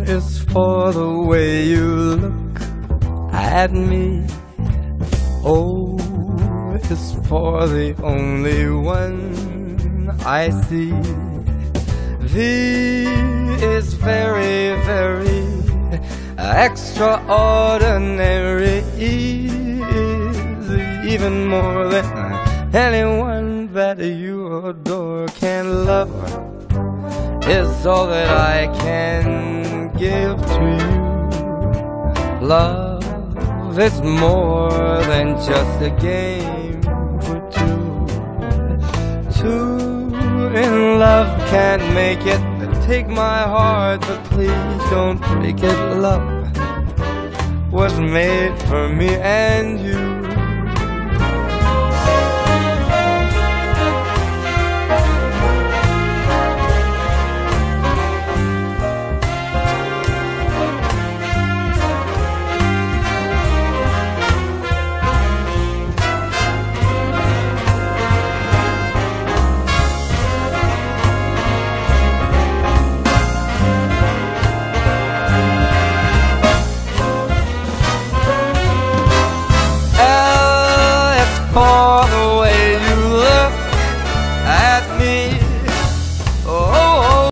is for the way you look at me. O is for the only one I see. V is very, very extraordinary. E is even more than anyone that you adore can love. Is all that I can give to you. Love is more than just a game for two. Two in love can't make it. Take my heart, but please don't break it. Love was made for me and you.